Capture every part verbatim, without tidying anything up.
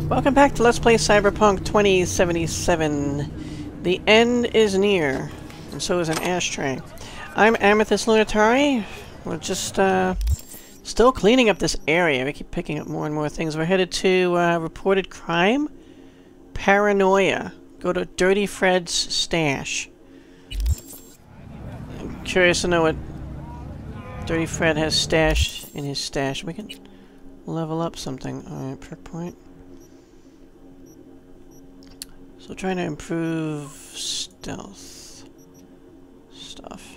Welcome back to Let's Play Cyberpunk twenty seventy-seven. The end is near, and so is an ashtray. I'm Amethyst Lunatari. We're just, uh, still cleaning up this area. We keep picking up more and more things. We're headed to, uh, reported crime? Paranoia. Go to Dirty Fred's stash. I'm curious to know what Dirty Fred has stashed in his stash. We can level up something. Alright, perk point. So trying to improve stealth stuff.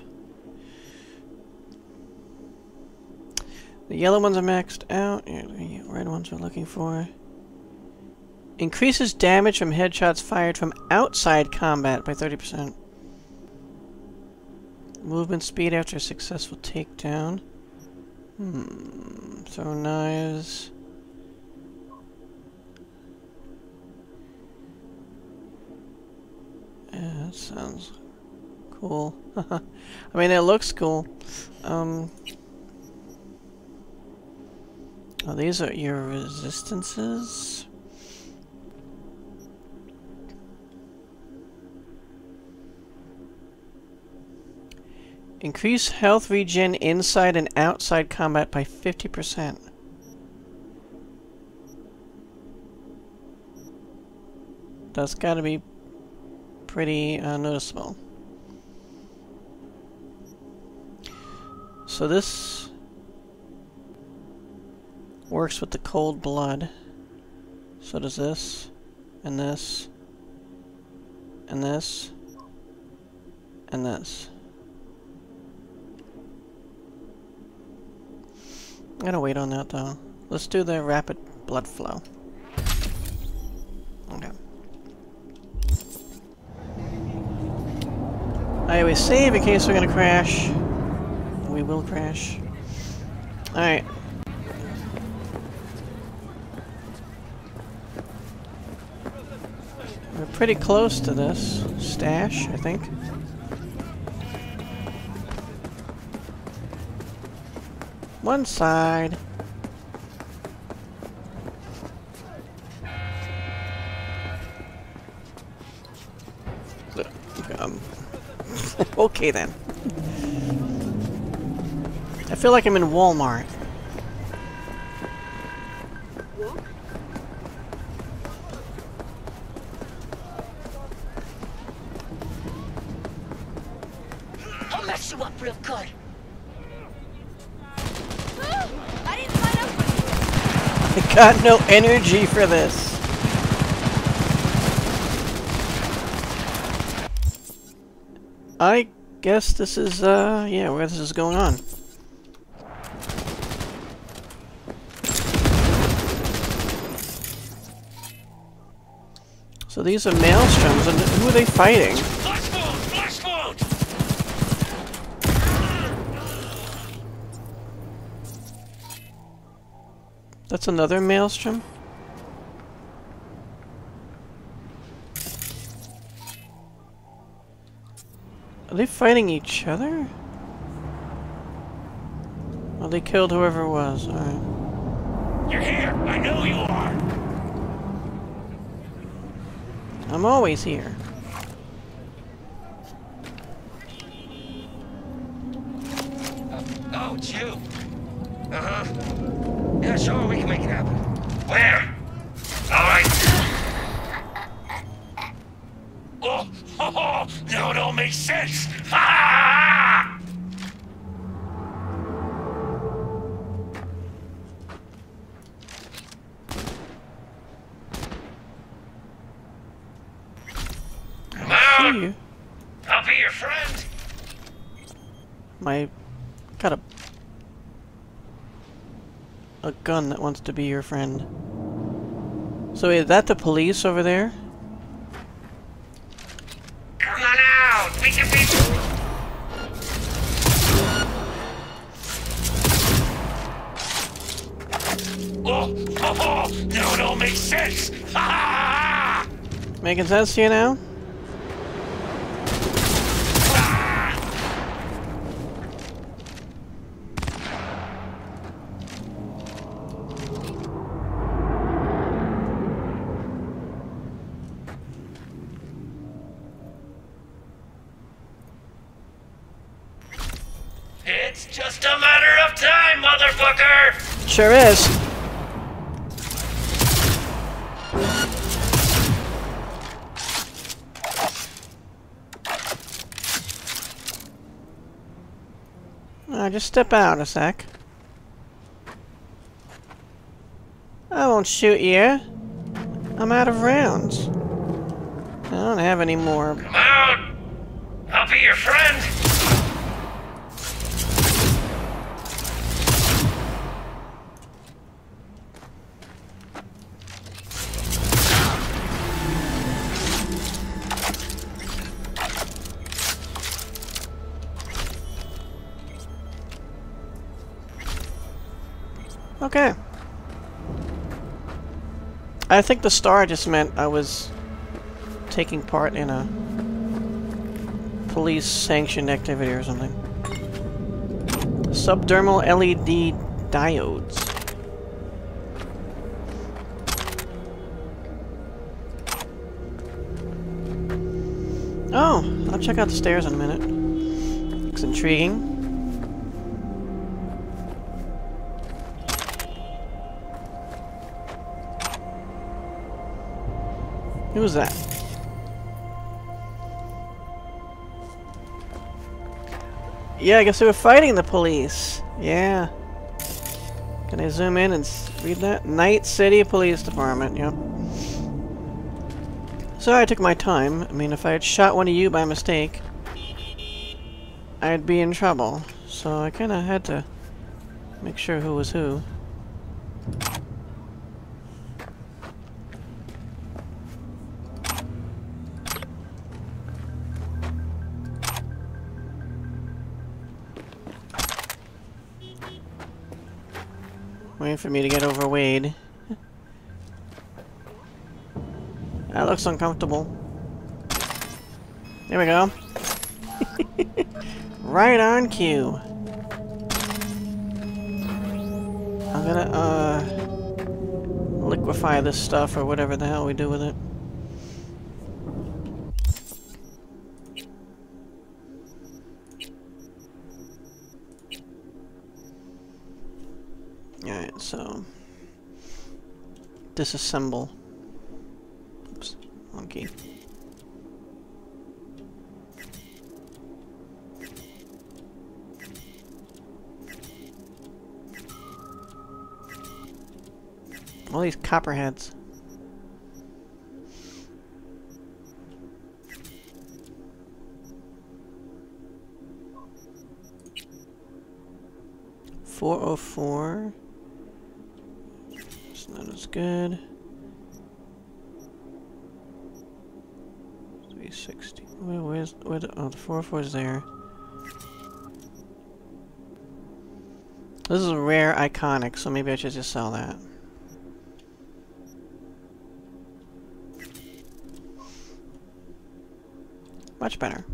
The yellow ones are maxed out. Yeah, the red ones we're looking for. Increases damage from headshots fired from outside combat by thirty percent. Movement speed after a successful takedown. Hmm. Throw knives. Yeah, that sounds cool. I mean, it looks cool. Um, oh, these are your resistances. Increase health regen inside and outside combat by fifty percent. That's gotta be pretty uh, noticeable. So this works with the cold blood. So does this, and this, and this, and this. I'm gonna wait on that though. Let's do the rapid blood flow. Okay. I always save in case we're gonna crash. We will crash. Alright. We're pretty close to this stash, I think. One side. Um, okay then. I feel like I'm in Walmart. I'll mess you up real good. I got no energy for this. I guess this is, uh, yeah, where this is going on. So these are maelstroms, and who are they fighting? Flash mode! Flash mode! That's another maelstrom? Are they fighting each other? Well, they killed whoever it was. Alright. You're here! I know you are! I'm always here. Uh, oh, it's you. Uh-huh. Yeah, sure, we can make it happen. Where? Alright. Oh, oh, oh, now it all makes sense! Ha! Come on! I'll be your friend! My... got a... a gun that wants to be your friend. So is that the police over there? Come on out! We can be... Oh, oh, oh! Now it all makes sense! Ha! Making sense to you now? It's just a matter of time, motherfucker! Sure is. Uh, just step out a sec. I won't shoot you. I'm out of rounds. I don't have any more. Come out! I'll be your friend! Okay. I think the star just meant I was taking part in a police-sanctioned activity or something. Subdermal L E D diodes. Oh, I'll check out the stairs in a minute. Looks intriguing. Who was that? Yeah, I guess they were fighting the police. Yeah. Can I zoom in and read that? Night City Police Department, yep. So I took my time. I mean, if I had shot one of you by mistake, I'd be in trouble. So I kind of had to make sure who was who. Waiting for me to get overweight. That looks uncomfortable. There we go. Right on cue. I'm gonna, uh... liquefy this stuff or whatever the hell we do with it. Alright, so... disassemble. Oops, monkey. All these copperheads. four oh four. It's not as good. three sixty. Where, where's where the, oh, the four oh four is there. This is a rare iconic, so maybe I should just sell that. Much better.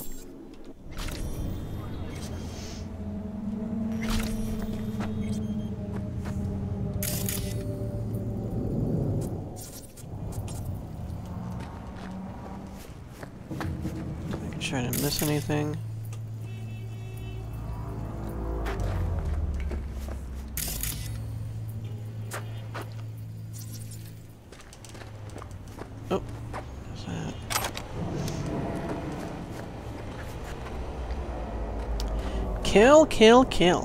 Making sure I didn't miss anything. Oh, what's that? Kill, kill, kill.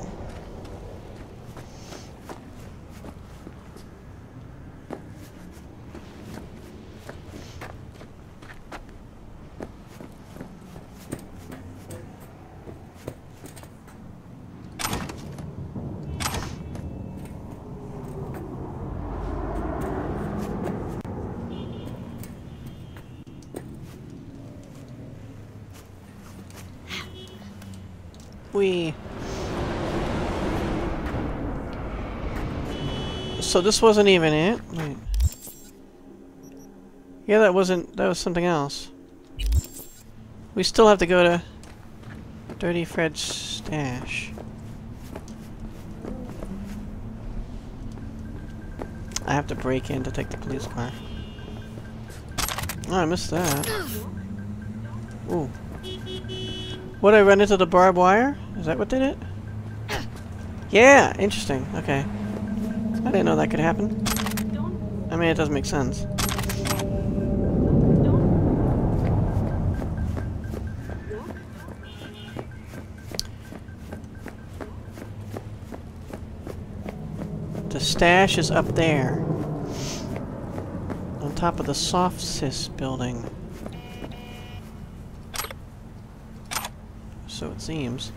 We. So this wasn't even it? Wait. Yeah, that wasn't... that was something else. We still have to go to Dirty Fred's stash. I have to break in to take the police car. Oh, I missed that. Ooh. What, I run into the barbed wire? Is that what did it? Yeah, interesting. Okay. I didn't know that could happen. I mean, it doesn't make sense. The stash is up there. On top of the soft sys building. So it seems.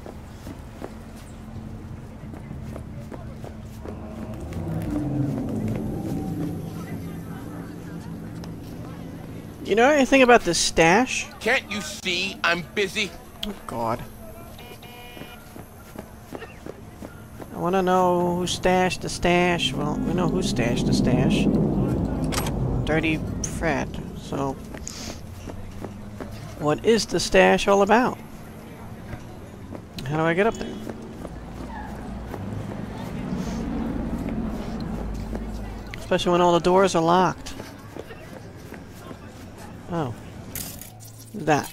You know anything about this stash? Can't you see I'm busy? Oh, God. I want to know who stashed the stash. Well, we know who stashed the stash. Dirty Fred. So, what is the stash all about? How do I get up there? Especially when all the doors are locked. Oh. That.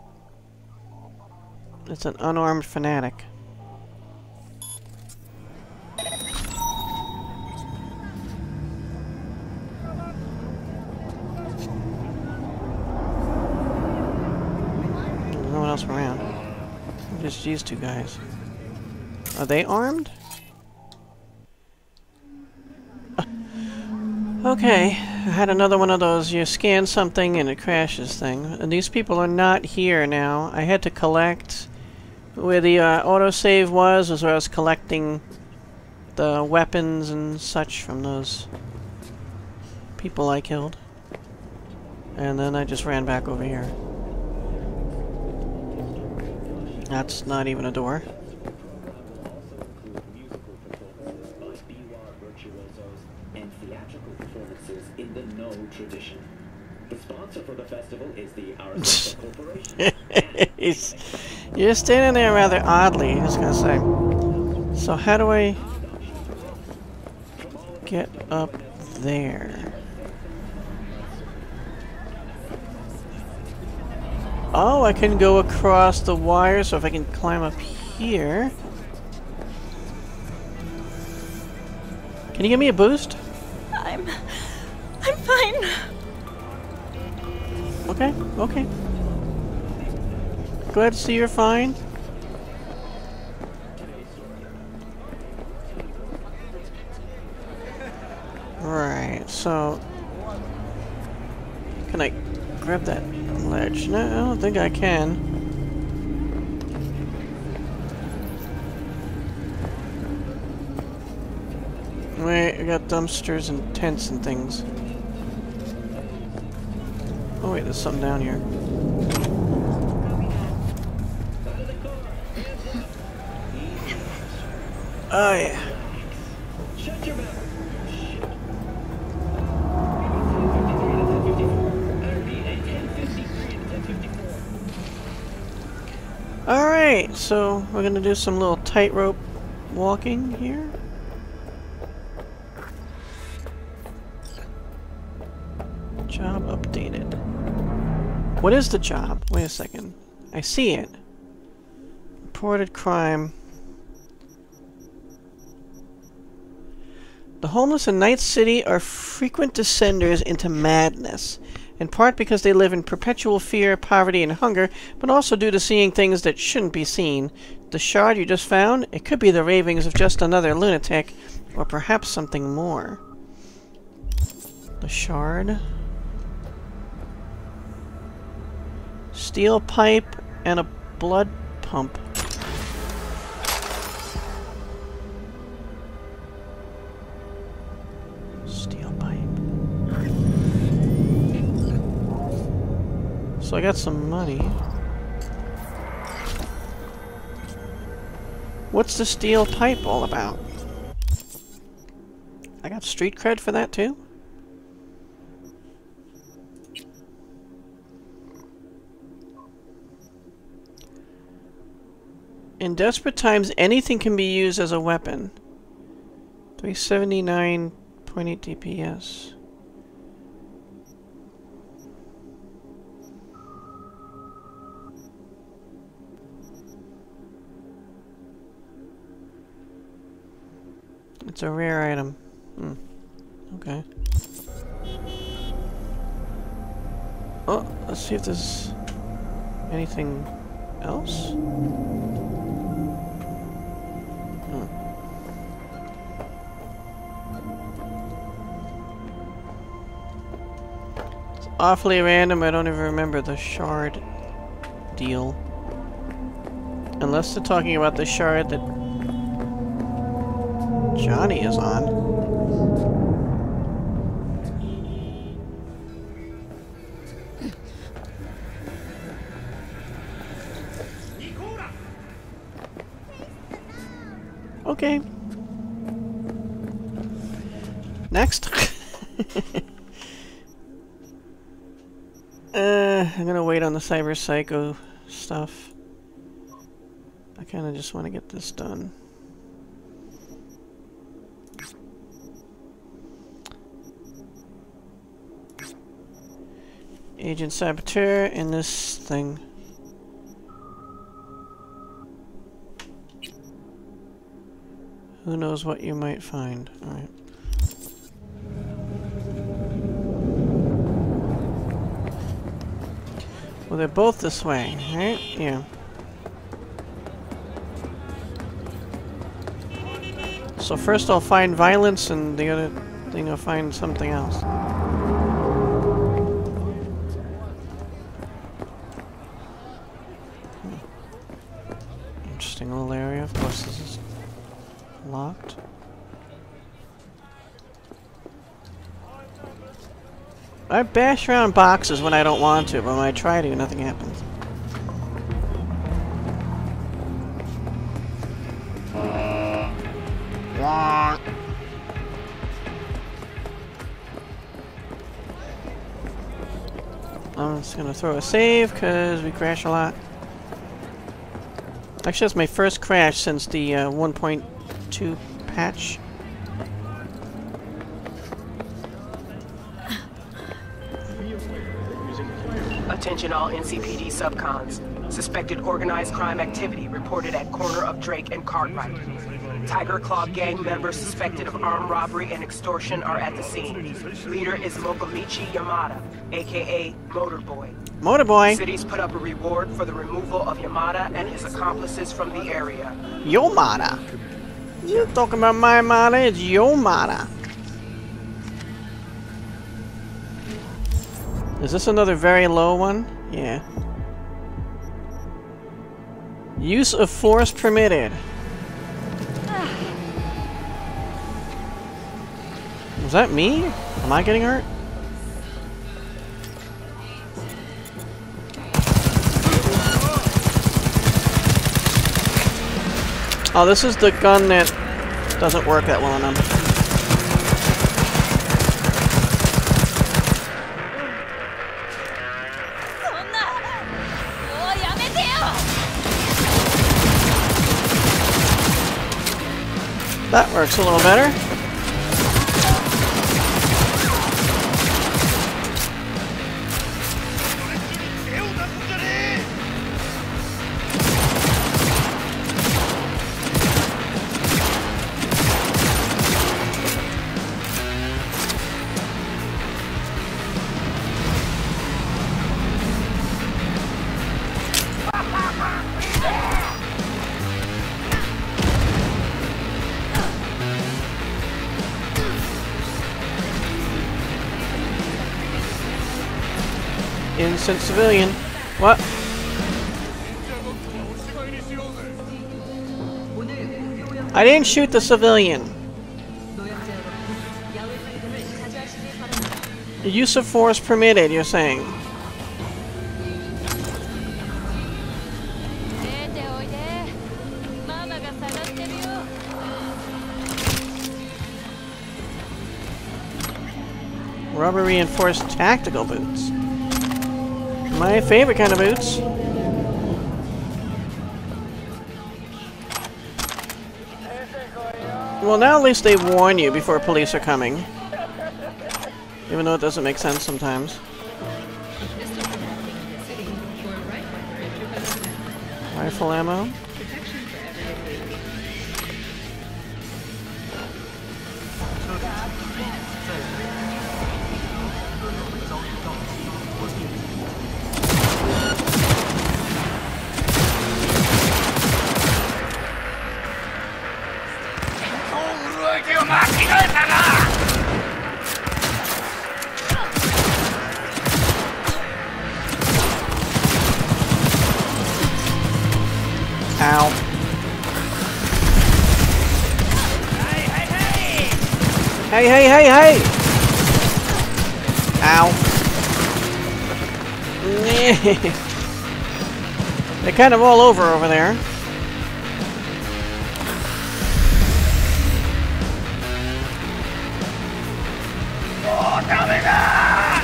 It's an unarmed fanatic. No one else around. Just these two guys. Are they armed? Uh, okay, I had another one of those you scan something and it crashes thing. And these people are not here now. I had to collect where the uh, autosave was, was where I was collecting the weapons and such from those people I killed. And then I just ran back over here. That's not even a door. And theatrical performances in the No tradition. The sponsor for the festival is the Aristocrat Corporation. He's, you're standing there rather oddly, I was gonna say. So how do I get up there? Oh, I can go across the wire, so if I can climb up here... Can you give me a boost? I'm... I'm fine. Okay, okay. Glad to see you're fine. Right, so... Can I grab that ledge? No, I don't think I can. Wait, I got dumpsters and tents and things. Oh wait, there's something down here. Oh yeah. Shut your mouth. Alright, so we're gonna do some little tightrope walking here. Job updated. What is the job? Wait a second. I see it. Reported crime. The homeless in Night City are frequent descenders into madness, in part because they live in perpetual fear, poverty, and hunger, but also due to seeing things that shouldn't be seen. The shard you just found, it could be the ravings of just another lunatic, or perhaps something more. The shard. Steel pipe and a blood pump. Steel pipe. So I got some money. What's the steel pipe all about? I got street cred for that too? In desperate times, anything can be used as a weapon. three seventy-nine point eight D P S. It's a rare item. Hmm. Okay. Oh, let's see if there's anything else. Hmm. It's awfully random. I don't even remember the shard deal. Unless they're talking about the shard that Johnny is on. Okay. Next. uh, I'm gonna wait on the Cyber Psycho stuff. I kinda just want to get this done. Agent Saboteur in this thing. Who knows what you might find. Alright. Well, they're both this way, right? Yeah. So first I'll find violence, and the other thing I'll find something else. Hmm. Interesting little area. Of course, this is locked. I bash around boxes when I don't want to, but when I try to, nothing happens. I'm just gonna throw a save because we crash a lot. Actually, that's my first crash since the uh, one point two patch. Attention all N C P D subcons. Suspected organized crime activity reported at corner of Drake and Cartwright. Tiger Claw gang members suspected of armed robbery and extortion are at the scene. Leader is Mokomichi Yamada, aka Motorboy. Motorboy? City's put up a reward for the removal of Yamada and his accomplices from the area. Yomada? You're talking about my Mada? It's Yomada. Is this another very low one? Yeah. Use of force permitted. Was that me? Am I getting hurt? Oh, this is the gun that doesn't work that well on them. That works a little better. Innocent civilian. What? I didn't shoot the civilian. Use of force permitted, you're saying. Rubber reinforced tactical boots. My favorite kind of boots. Well, now at least they warn you before police are coming. Even though it doesn't make sense sometimes. Rifle ammo. Hey, hey, hey, hey! Ow. They're kind of all over over there. Oh, tell me that!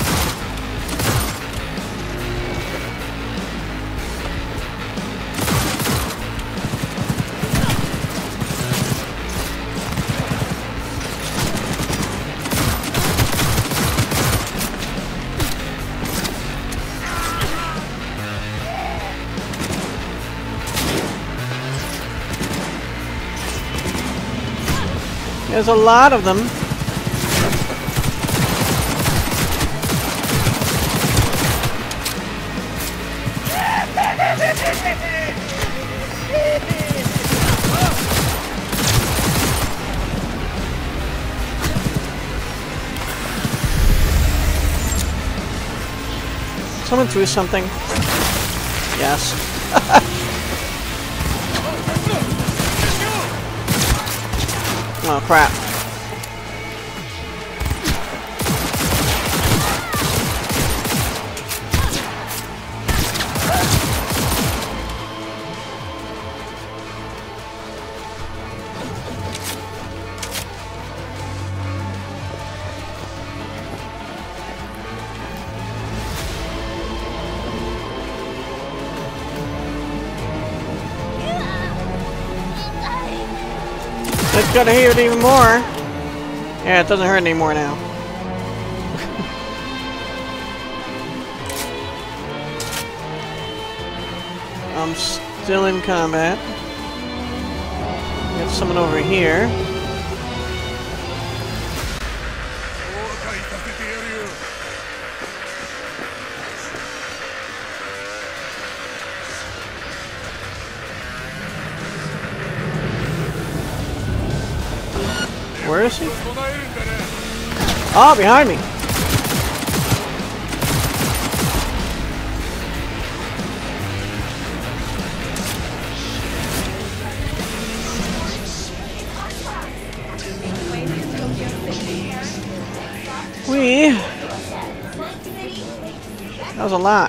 There's a lot of them. Someone threw something. Yes. Oh crap. It's gonna hurt even more. Yeah, it doesn't hurt anymore now. I'm still in combat. Got someone over here. Where is he? Oh, behind me! We... That was a lot.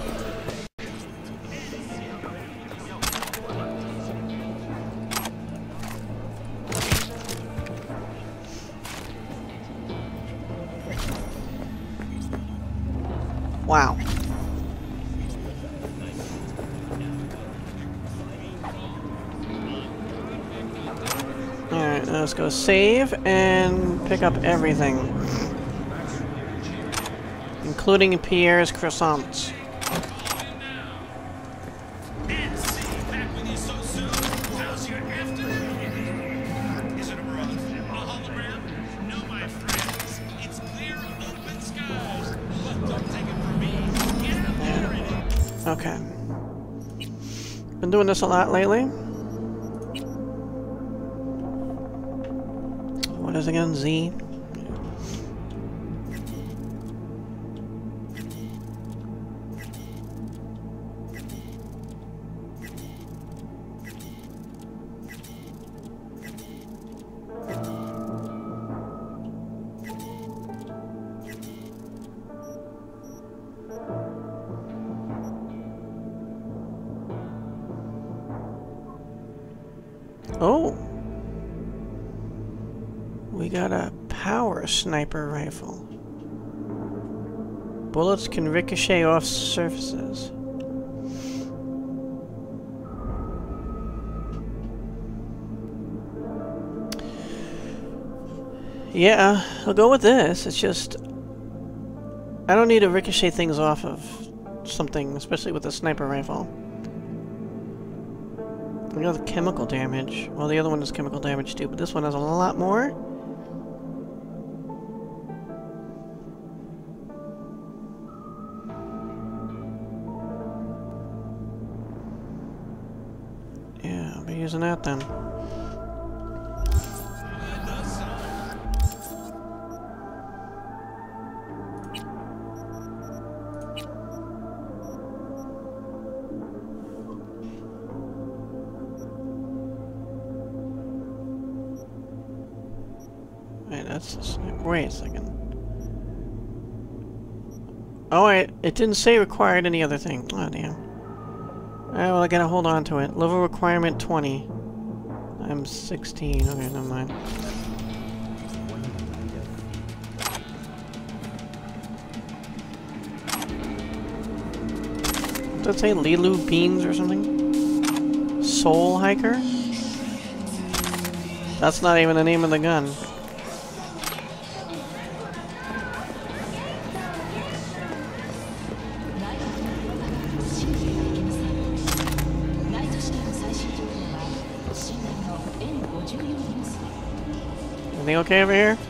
Wow. Alright, let's go save and pick up everything. Including Pierre's croissants. Okay. Been doing this a lot lately. What is it again? Z? Oh! We got a power sniper rifle. Bullets can ricochet off surfaces. Yeah, I'll go with this. It's just... I don't need to ricochet things off of something, especially with a sniper rifle. You know, the chemical damage. Well, the other one has chemical damage too, but this one has a lot more. Yeah, I'll be using that then. Wait, that's just, wait a second. Oh, I, it didn't say required any other thing. Oh, damn. Alright, well, I gotta hold on to it. Level requirement twenty. I'm sixteen. Okay, never mind. Does it say Lilu Beans or something? Soul Hiker? That's not even the name of the gun. Everything okay over here?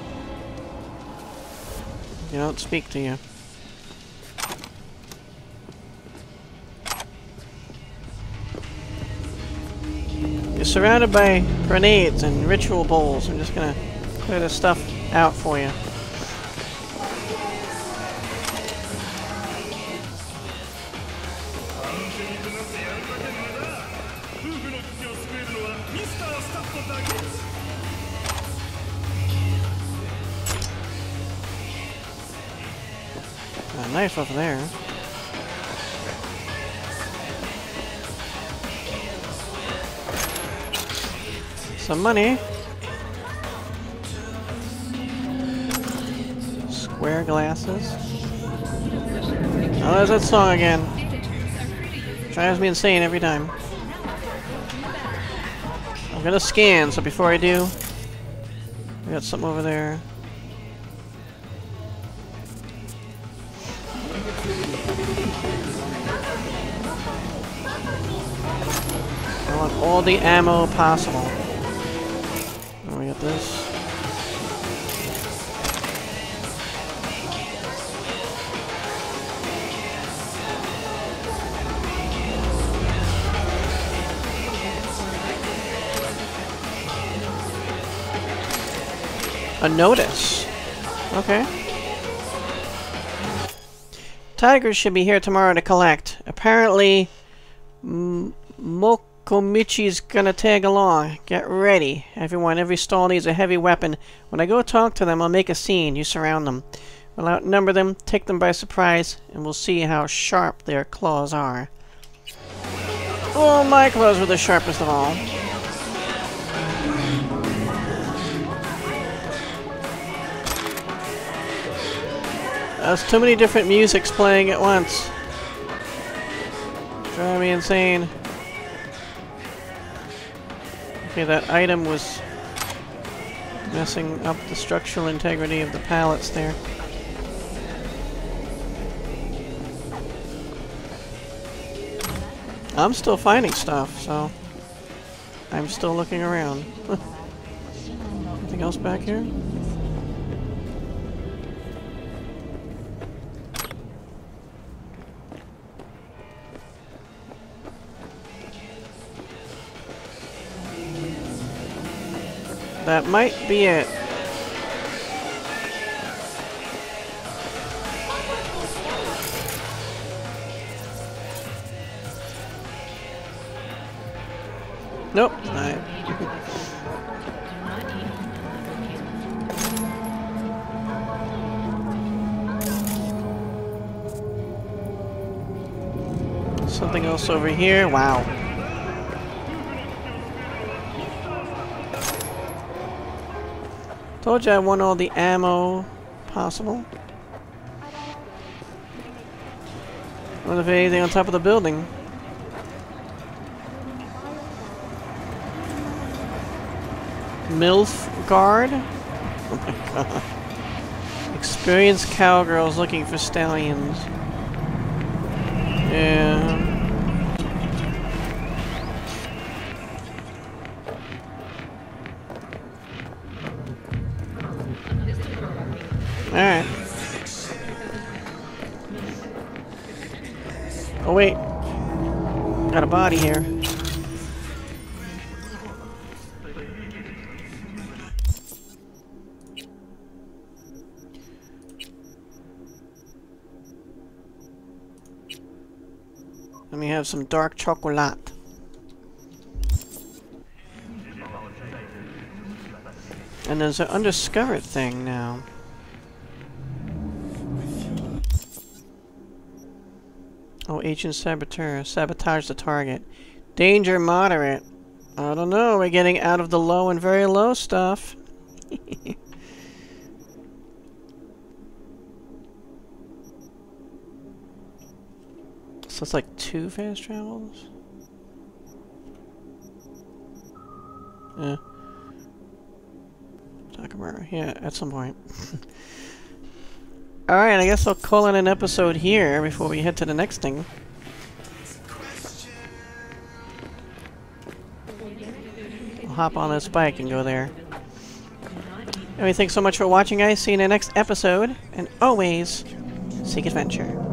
You don't speak to you. You're surrounded by grenades and ritual bowls. I'm just gonna clear this stuff out for you. Got a knife over there. Some money. Square glasses. Oh, there's that song again. Drives me insane every time. I'm gonna scan, so before I do, we got something over there. I want all the ammo possible. We got this. A notice. Okay. Tigers should be here tomorrow to collect. Apparently, M Mokomichi's gonna tag along. Get ready. Everyone, every stall needs a heavy weapon. When I go talk to them, I'll make a scene. You surround them. We'll outnumber them, take them by surprise, and we'll see how sharp their claws are. Oh, my claws were the sharpest of all. That's too many different musics playing at once. Drive me insane. Okay, that item was messing up the structural integrity of the pallets there. I'm still finding stuff, so I'm still looking around. Anything else back here? That might be it. Nope. Alright. Something else over here. Wow. Told you I want all the ammo possible. I wonder if there's anything on top of the building. MILF guard? Oh my god. Experienced cowgirls looking for stallions. Yeah. Alright. Oh wait. Got a body here. Let me have some dark chocolate. And there's an undiscovered thing now. Oh, Agent Saboteur. Sabotage the target. Danger moderate. I don't know. We're getting out of the low and very low stuff. So it's like two fast travels? Yeah. Takamura. Yeah, at some point. Alright, I guess I'll call it an episode here before we head to the next thing. I'll hop on this bike and go there. Anyway, thanks so much for watching, guys. See you in the next episode. And always, seek adventure.